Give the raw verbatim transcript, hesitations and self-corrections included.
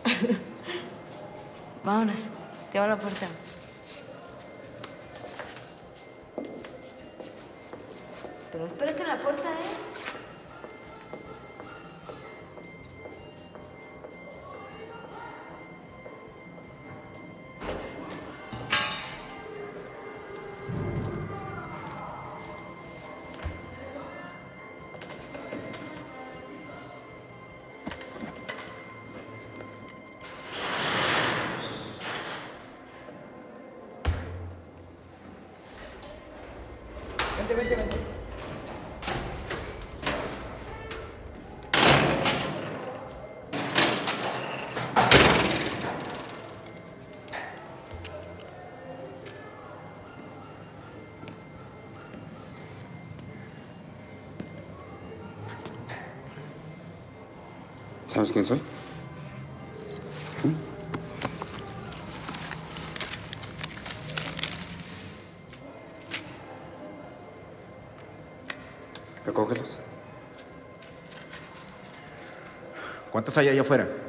Vámonos, te abro la puerta. Pero espérate en la puerta, ¿eh? Vente, vente, vente. ¿Sabes quién soy? ¿Mm? Recógelos. ¿Cuántos hay allá afuera?